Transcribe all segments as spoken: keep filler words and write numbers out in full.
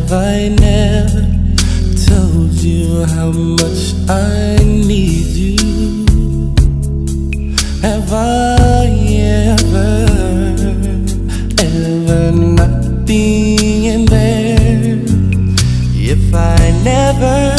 Have I never told you how much I need you? Have I ever, ever not been there? If I never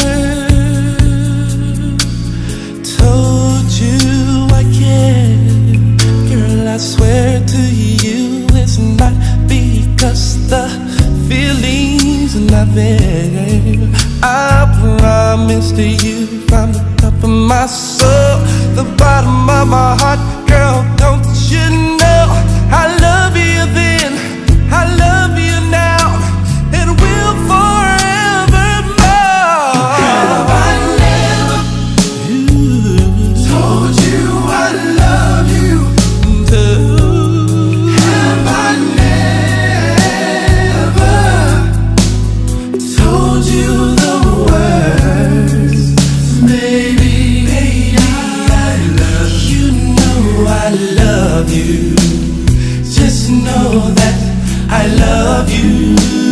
told you I care, girl, I swear to you it's not because the feelings are not there. I promise to you from the top of my soul, the bottom of my heart, girl, don't you know I love you then, I love you now, and will forevermore. Have I never told you I love you? Have I never told you the words? Baby, baby, I love you. You know I love you. Just know that I love you.